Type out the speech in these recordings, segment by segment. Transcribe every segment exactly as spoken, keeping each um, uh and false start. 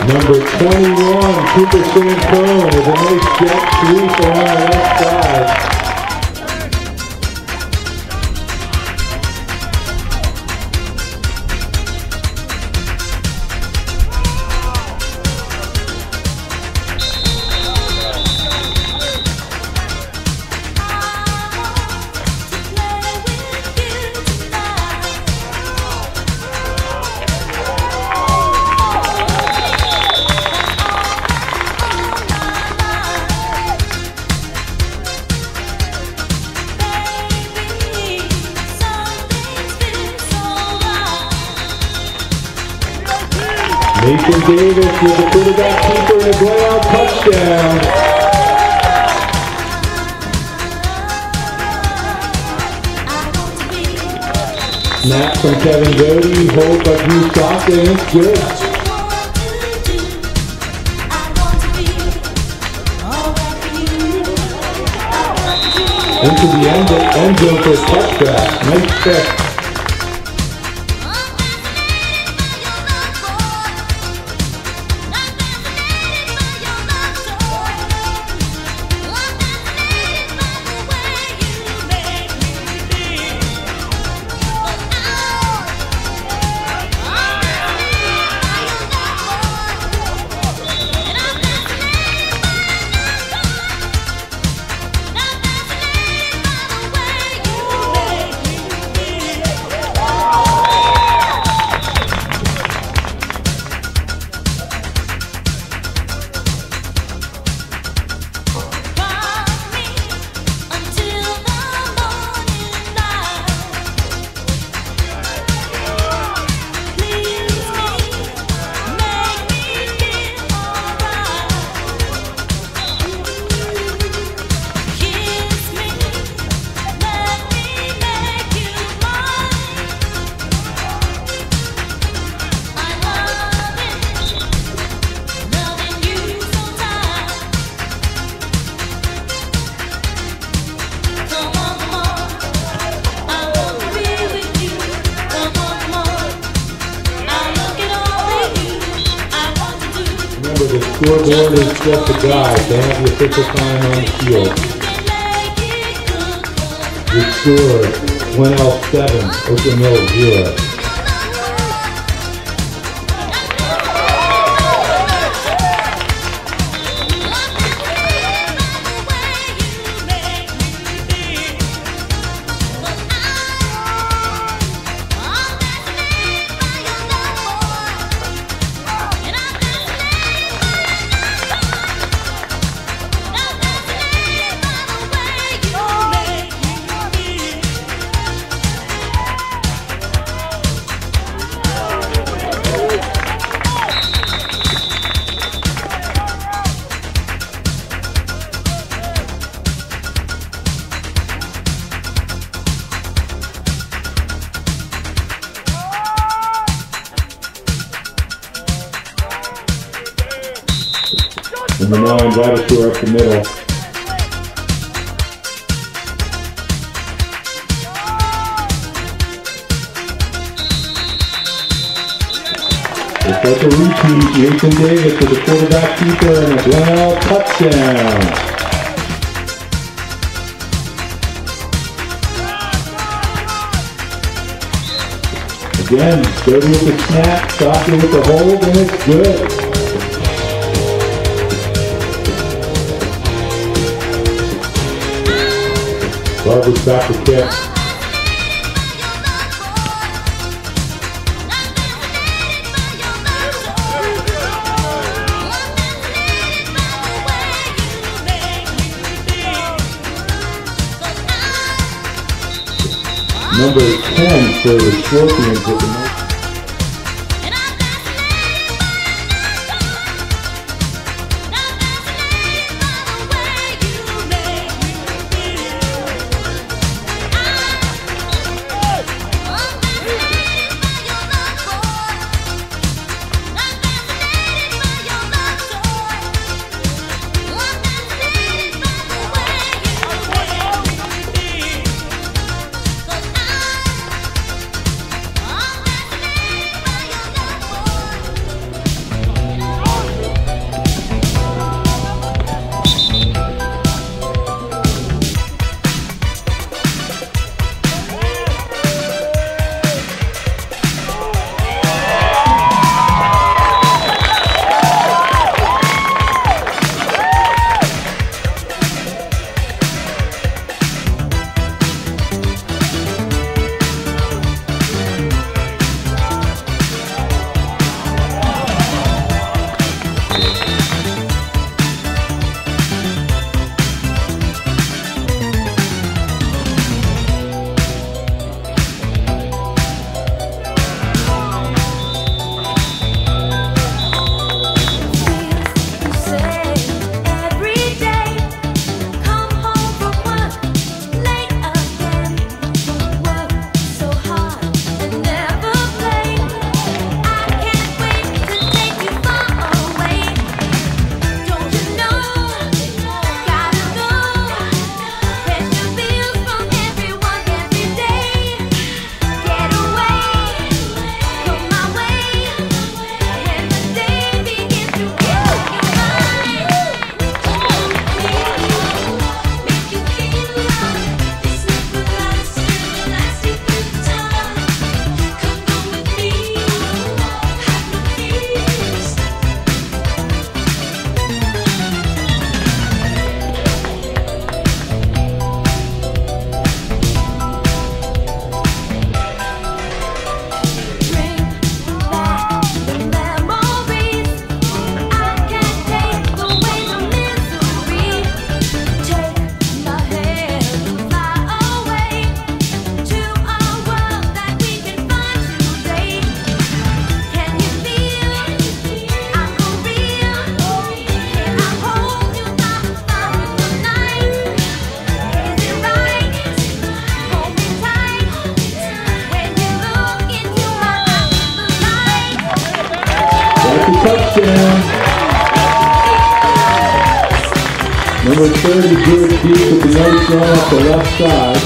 Number twenty-one, Cooper Sancone, with a nice jet sweep around the left side. Nathan Davis with the quarterback keeper and a blowout touchdown. Snap from Kevin Doty, hold by Drew Stockton, and it's good. Into the end, end zone for a touchback. Nice pick. The scoreboard is just a guide. They have the official time on the field. The score, Winnell seven, Oakland Mills zero. Number nine, Vladistor up the middle. It's like a repeat. Nathan Davis with the quarterback keeper and a blowout touchdown. Again, Doty with the snap, Stockton with the hold, and it's good. Barber's back to kick. Number ten for the Scorpions with the most. That's a touchdown. Number thirty, George Deep with the nose run off the left side.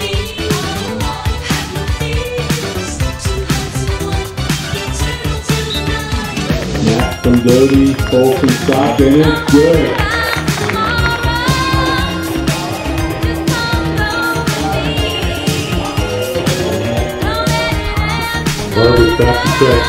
Snap from Doty, Folsom stop, and it's good. Barber's back to check.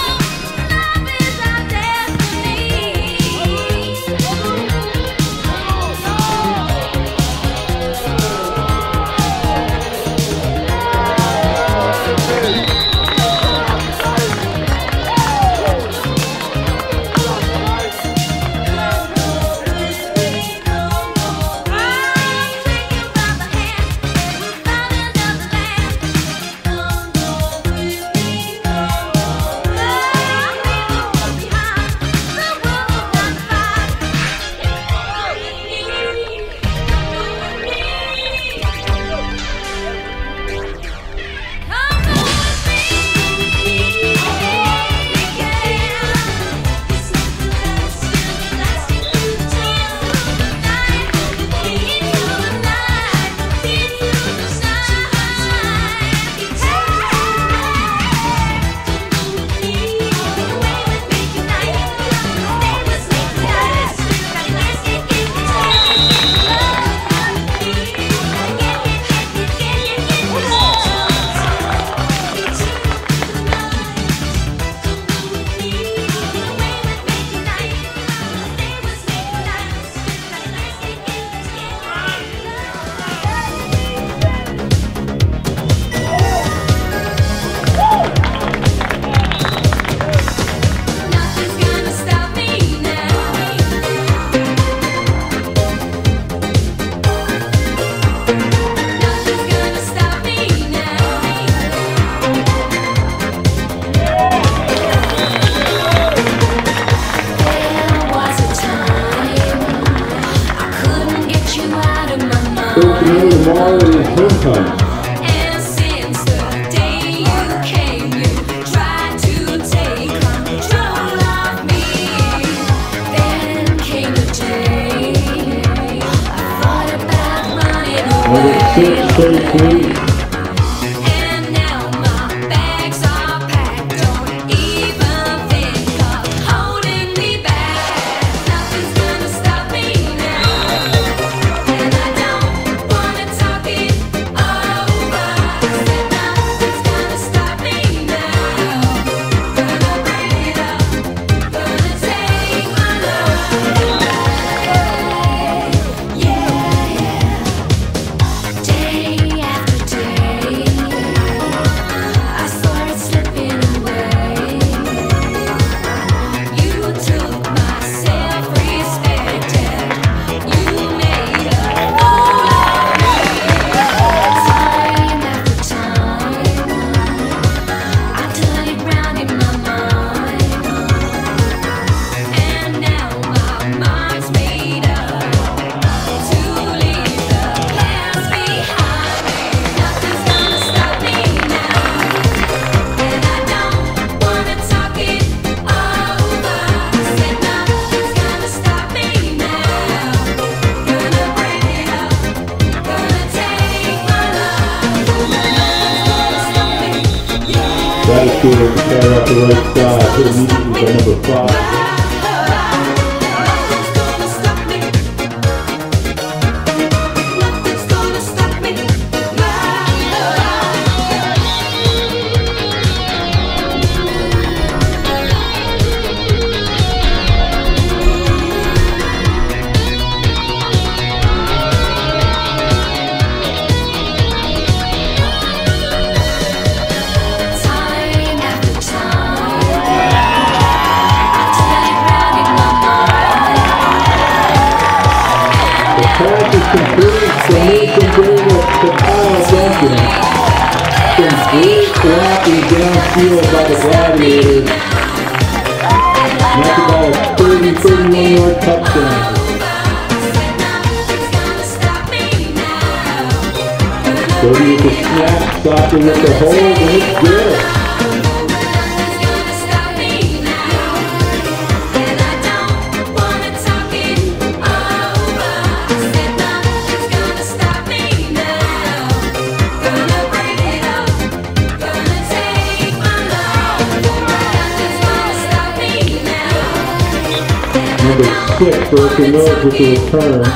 Tomorrow is homecoming. And since the day you came, you tried to take control of me. Then came the day I thought about running away. Number six, thirty-three. And now my bags are packed. Don't even think of holding me back. Nothing's gonna stop me now. And I don't wanna talk it over. Said nothing's gonna stop me now. Gonna break it up. Gonna take my love away. Yeah, yeah. Day after day, I saw it slipping away. You took my self-respect and you made a fool of me. Time after time, I turned it round in my mind, and now my mind's made up to leave the past behind me. Nothing's gonna stop me now, and I don't wanna talk it over. Said nothing's gonna stop me now. Gonna break it up, gonna take my love away. Nothing's gonna stop me. Yeah. That is good. The pair up the right side. Hit immediately by number five. Nothing's gonna stop me. Nothing's gonna stop me. Time after time, I turn it round in my mind. The pass is complete from Nathan Davis to Kyle Duncan. Some great blocking downfield by the Gladiators. That's about a thirty, thirty-one yard touchdown. Doty with the snap, Stockton with the hold, and it's good. Nothing's gonna stop me now. number six, Berkeley Mills with the return.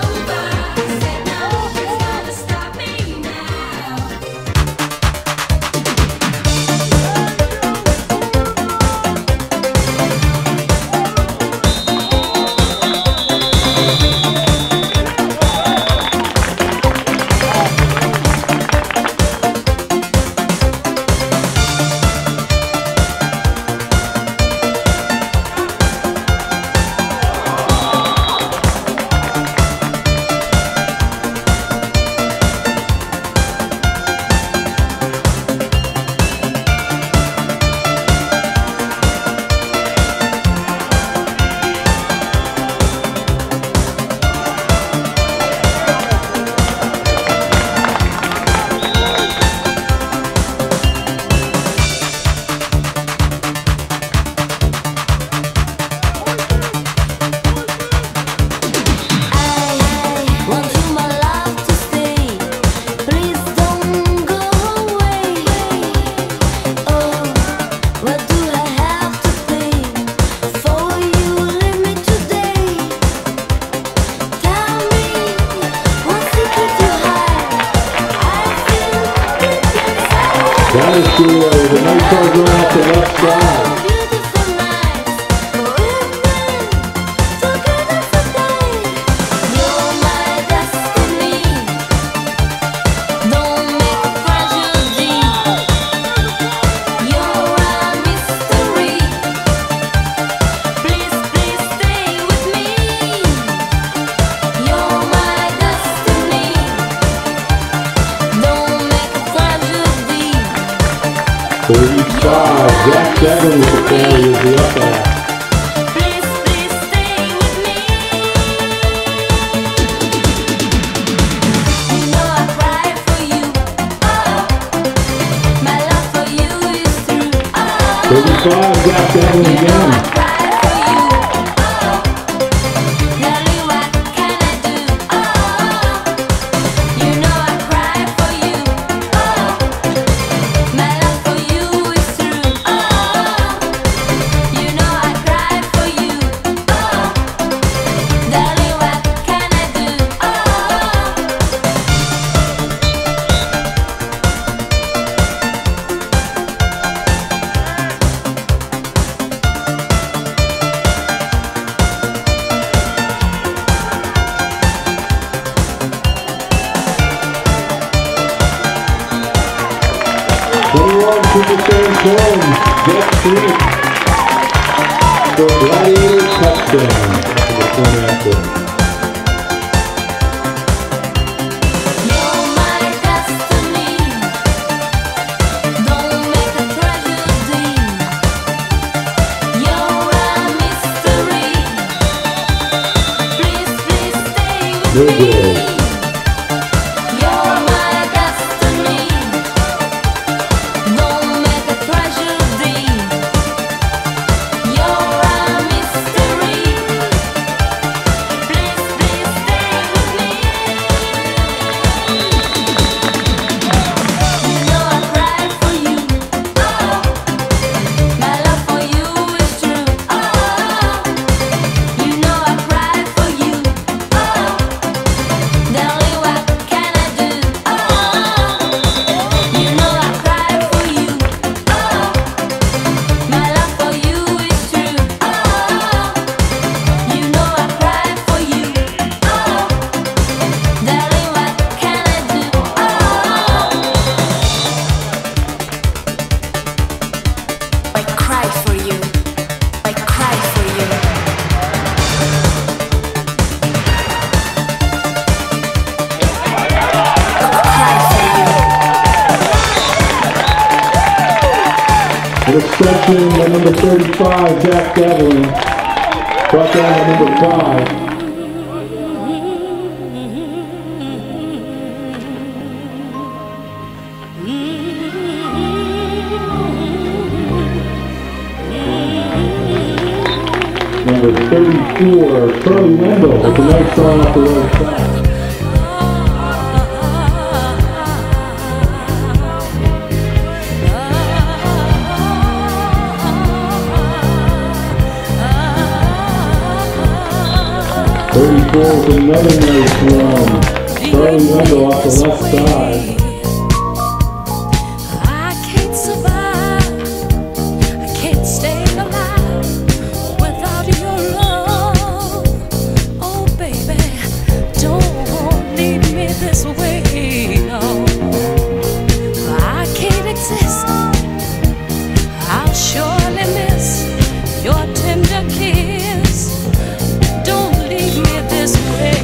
That is the, uh, the nice car going off the left side. thirty-five, Jack Devlin with the carry is the up air. Please, please stay with me. You know I cry for you. Oh, my love for you is true. Oh, thirty-five, Jack Devlin you know again. I cry for you. Oh, darling, what can I do? Oh, you know I cry for you. Oh, my love for you is true. Oh, you know I cry for you. Oh, darling, what can I do? Oh. twenty-one, Superstar Combs, Jeff Street for Gladiator touchdown. To the point after. You're my destiny. Don't make a tragedy. You're a mystery. Please, please stay with No me. good. You're my destiny. Don't make a tragedy. You're a mystery. Please, please stay with me. You know I cry for you. Oh, my love for you is true. Oh, you know I cry for you. Oh, darling, what can I do? Oh, you know I cry for you. Oh, my love for you is true. Oh, you know I cry for you. Oh, darling, what can I do? Oh, I cry for you. I cry for you. Cry for you. An exception by number thirty-five, Jack Devlin. Brought down at number five. Number thirty-four, Charlie Wendell with a nice song off the right side. forty-four with another nice run. Charlie Wendell off the left side. I can't survive, I can't stay alive without your love. Oh baby, don't leave me this way, no. I can't exist, I'll surely miss your tender kiss. Don't leave me this way.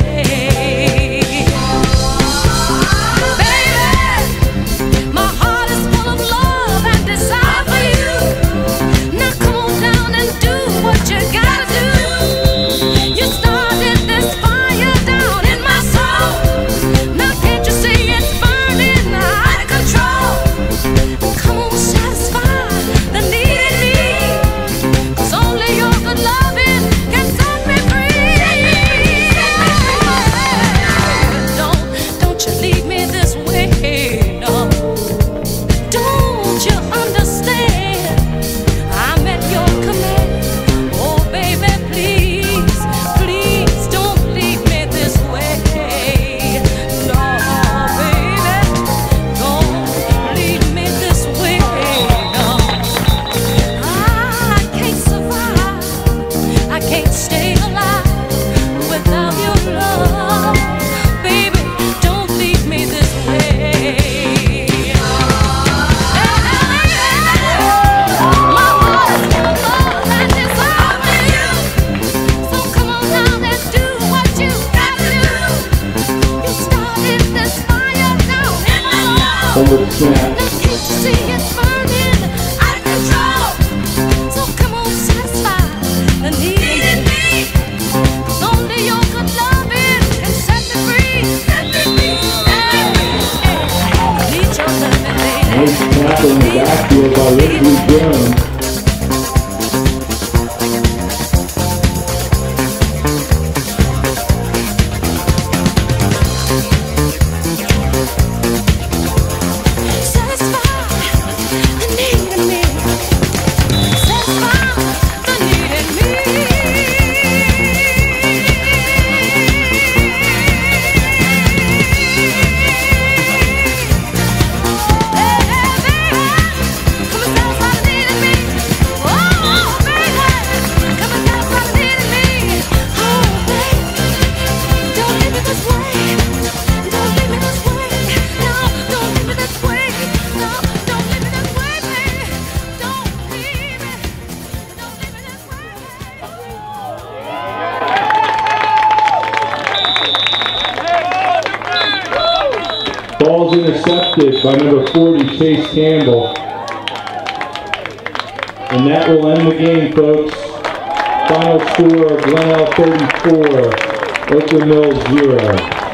Over the snap. Nice tackle in the backfield by Leslie Jones. Ball's intercepted by number forty, Chase Campbell. And that will end the game, folks. Final score, Glenelg thirty-four, Oakland Mills zero.